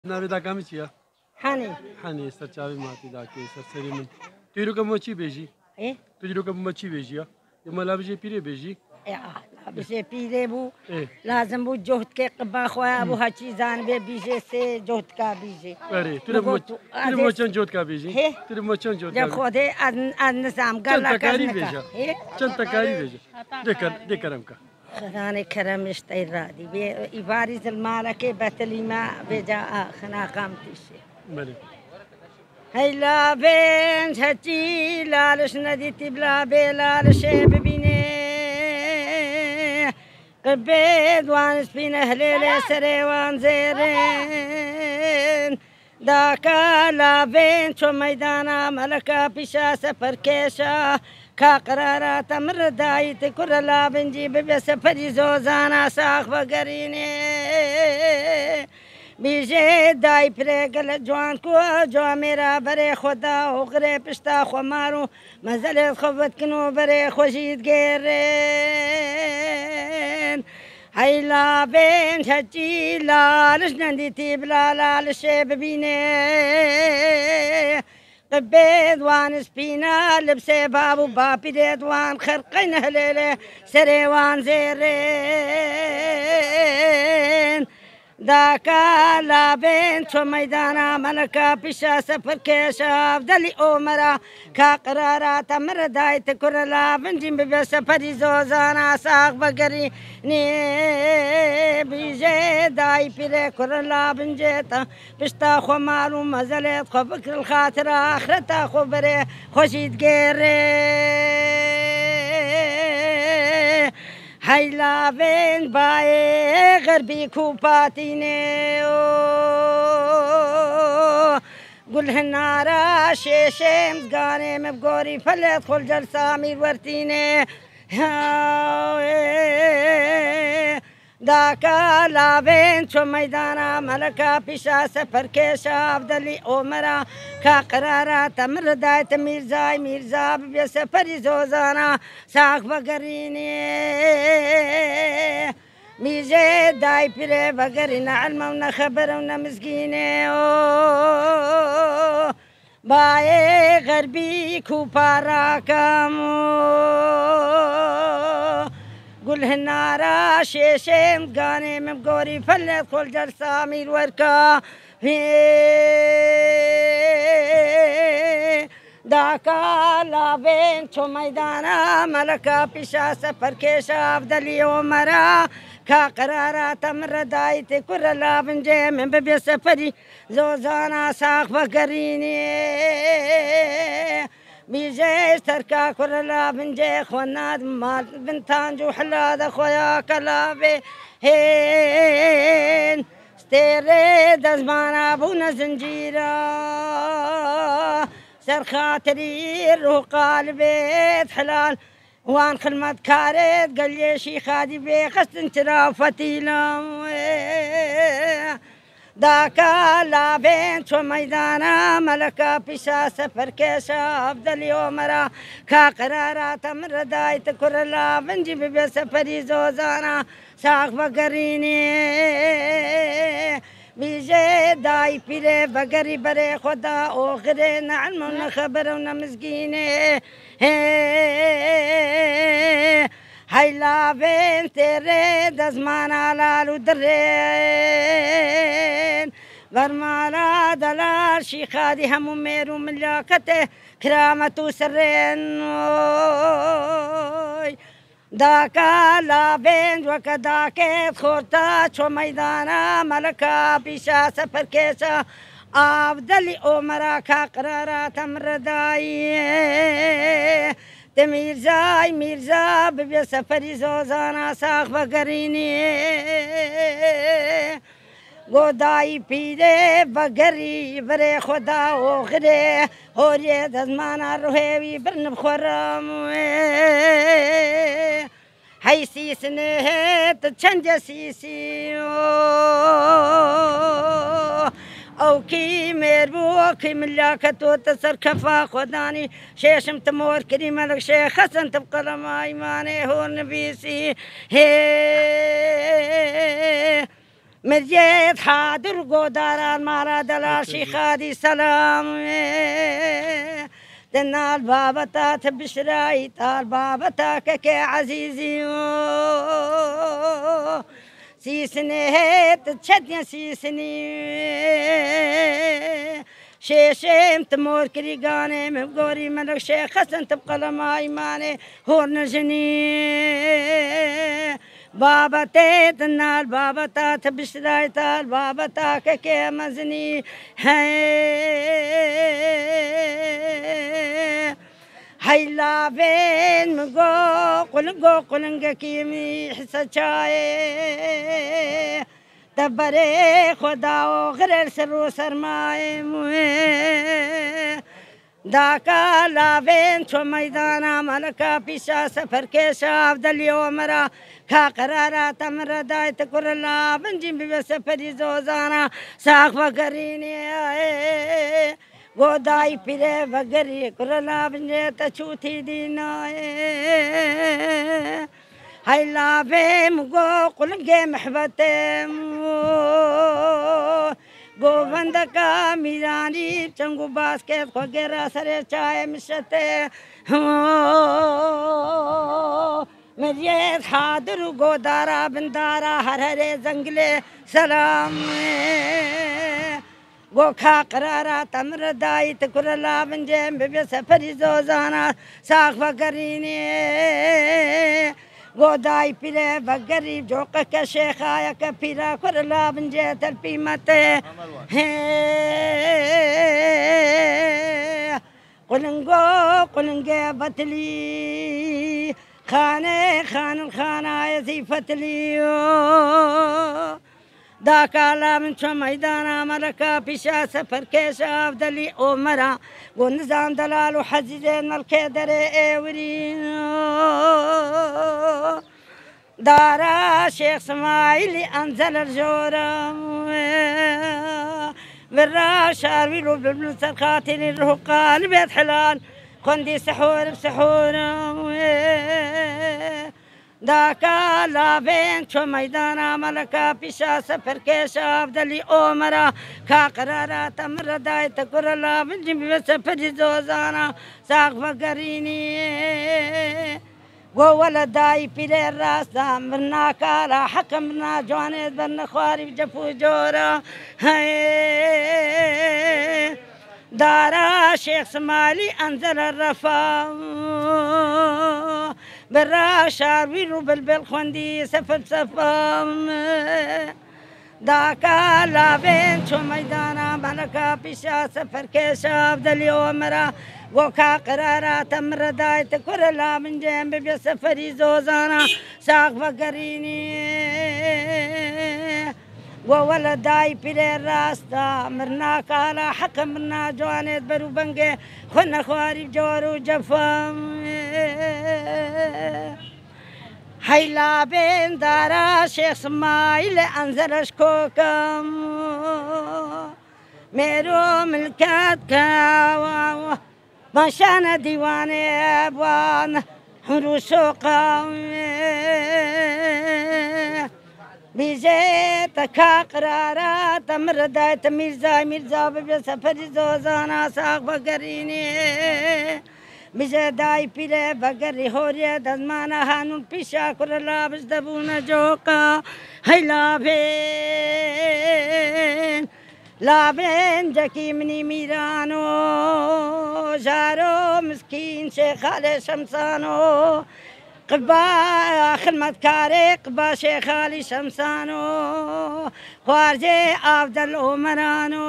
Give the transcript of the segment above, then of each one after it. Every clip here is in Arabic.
ناوی دا کامی چیه؟ حنی سرچاوی ماتی دا که سرسری من تیرو کم چی بیجی؟ تیرو کم چی بیجی؟ یا مالا بیجی پیری بیجی؟ بشه پیره بو لازم بود جهد که قبا خواه بو ها چیزان به بیجه سے جهد کا بیجه اره تیرو موچن جهد کا بیجی؟ تیرو موچن جهد کا جب خوده از نظام گلا کرنکا چند تکاری بیجا دکرم کا خدانه کرم اشتیرادی به ایواری المالکه بتلی ما بجا خنا قامتیشه بله هیلا بین هچی لالش ندیتی بلا به لالش ببینه قبید وان سپین هلیل سریوان زیرین داکا لابین چو میدانا ملکا پیشا سفر کشا کا قرارات امر دایت کر لابن جی ببی سفری زوزانا ساخ بگرینه بیجه دای پرگل جوان کو جو میرا بره خدا و غره پشتا خو مارو مزل خوت کنو بره خوشید گرین هیلا بین شچی لالش نندیتی بلا لالش ببینه قبید وان سپینا لبسه بابو باپی دید وان خرقین هلیله سریوان زیرین داکا لابین چو میدانا ملکا پیشا سفر کشاف دلی اومرا کا قرارات امر دایت کر لابن جیم بی سفری زوزانا ساق بگری نی بیجه دای پیره کر لابن جیتا پشتا خو مالو مزلیت خو فکر الخاطر آخرتا خو بره خوشید گره هیلا بین بای غربی کوپاتینه گل هنارا شیشم زگانه مبگوری فلت خل جلسا میر ورتینه داکا لابین چو میدانا ملکا پیشا سفر کشاف دلی اومرا کا قرارات امر دایت میرزا ببی سفری زوزانا ساخ بگرینه میزه دای پیره بگرینه علم و نخبر و نمزگینه بای غربی کوپارا کمو قل هنارا شیشم گانه مبگوری فلت خل جلسا میر ورکا داکا لابین چو میدانا ملکا پیشا سفر کشاف دلی اومرا کا قرارات امر دایت کر لابن جه من ببی سفری زوزانا ساخ بگرینی بیجه ترکا کر لابن جه خوناد مال بنتانجو حلاد خویا کلابه هین ستیره دزمانا بون زنجیرا سر خاطري روح قلبي حلال وان خدمت كارت قال لي شي خادي بي خست انترا فتيلا داكا لابين شو ميدانا ملكا بيشا سفر كيشا افضل يومرا كا قرارات امر دايت كر لابن جيب بي سفري زوزانا ساق بقريني بیجه دای پیره بگری بره خدا آخره نعلم و نخبر و نمزگینه هیلا بین تیره دزمانا لالو درین ورمانا دلال شیخادی همو میرو ملیاکته کرامتو سرین داکا لابین وکا داکت خورتا چو میدانا ملکا پیشا سفر کشا آفدلی اومرا کا قرارات امر دایی میرزا ببی سفری زوزانا ساخ بگرینی گودایی پیره بگری بره خدا و غره هوری دزمانا روحیوی برنب خورم حیثی سنهت چند سیسی او کی مربو کی ملاکتو تسر کفا خدانی شیشم تمور کریم ملک شیخ حسن تبقلم ایمانه هو نبیسی مرجيت حاضر قدران مارا دلاشي خادي سلام دنا البابتا تبشراي تال بابتا ككي عزيزي سيسني تشدني سيسني شيشم تمور كريغاني مبغوري ملك شيخ حسن تبقى لما ايماني هور نجني بابا تيت النار بابا تا تبشراي تال بابا تا ككي مزني هيلا بين مقو قلنقا كيمي حسا شاي تبري خداو غير سرو سرماي داكا لابين شو ميدانا ملكا بيشا سفر كيشا عبد مرا كا قرارا تمر داي تكر الله بنجي بسفري زوزانا ساق فقريني गोदाई फिरे बगरी कुरला बंजे तछूथी दीना हैला बे मुगो कुलगे महबते गोबंद का मीरानी चंगू बास्केट वगैरह सरे चाय मिशते मेरे हादर गोदारा बंदारा हर हरे जंगले सलाम गोखा قرارا تمر داي تكرلا بنجم بسفري زوزانا ساق فقريني गोदाई पिरे बगरी जोक के शेखा या के पीरा करला बंजे तरपी मते قلنگو बतली खाने खाना ऐसी फतली داكالا من شو ميدانا ملكا بيشا سفر كيشا أفضلي أمرا ونظام دلال وحزيزين الكدري ايورين دارا شيخ سمايلي أنزل الجورا برا شارويلو بالبلوسر خاطري الرهقا البيت حلال خندي سحور بسحور داكا لابين شو ميدانا ملكا بيشا سفر كيشا عبدالي أمرا كا قرارا تمر داي تكر الله بنجم بسفر زوزانا ساق فقريني وولا داي بيري الراسا مرنا كالا حكمنا جوانيد برنا خواري بجفو جورا دارا شيخ سمالي أنزل الرفا برا شارويلو بالبل خوندي سفر سفام داكا لابين شو ميدانا ملكا بيشا سفر كيشا عبدالي أمرا وكا قرارا تمر داي تكر لا من جنب بسفري زوزانا ساق فقريني وولداي بيري راستا مرنا كالا حكمنا جوانيت برو بنجي خنا خواري بجورو جفام هيلا بين دارا شيخ سمايل أنزل شكوكم ميرو ملكات كاوا باشانا ديواني أبوان حروسوكم بيجي تكا قرارا تمر دايت ميرزا بسفري زوزانا ساق فقريني بيجي داي بيري بقري هوريا دزمانا هانون بيشا كرلا بجدبونا جوكا هيلا بين لابين جاكي مني ميرانو جارو مسكين شيخ علي شمسانو قبا خدمت كاري قبا شيخ علي شمسانو خوارجي أفضل أمرانو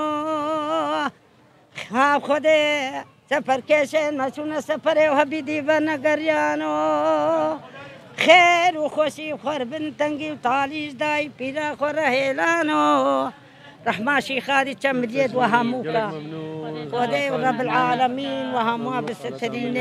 خاب خودي سفر كيشين مسونا سفري وهبيدي بنقريانو خير وخوشي وخور بنتنقي وطاليش داي بيرا خور هيلانو رحمة شيخ هذه كم مديد وهاموكا خودي ورب العالمين وهاموا بالسترين